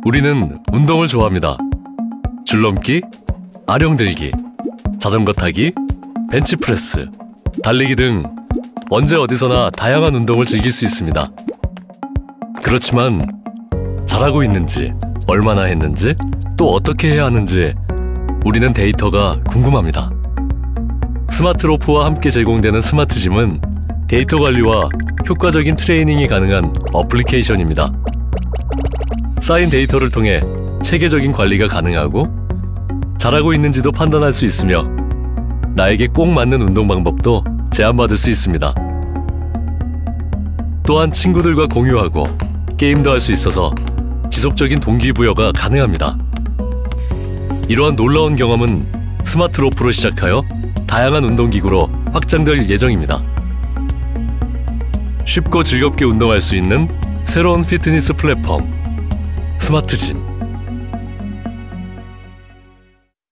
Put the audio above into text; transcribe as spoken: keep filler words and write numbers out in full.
우리는 운동을 좋아합니다. 줄넘기, 아령들기, 자전거 타기, 벤치프레스, 달리기 등 언제 어디서나 다양한 운동을 즐길 수 있습니다. 그렇지만 잘하고 있는지, 얼마나 했는지, 또 어떻게 해야 하는지 우리는 데이터가 궁금합니다. 스마트로프와 함께 제공되는 스마트짐은 데이터 관리와 효과적인 트레이닝이 가능한 어플리케이션입니다. 쌓인 데이터를 통해 체계적인 관리가 가능하고 잘하고 있는지도 판단할 수 있으며 나에게 꼭 맞는 운동 방법도 제안받을 수 있습니다. 또한 친구들과 공유하고 게임도 할 수 있어서 지속적인 동기부여가 가능합니다. 이러한 놀라운 경험은 스마트로프로 시작하여 다양한 운동기구로 확장될 예정입니다. 쉽고 즐겁게 운동할 수 있는 새로운 피트니스 플랫폼 스마트짐.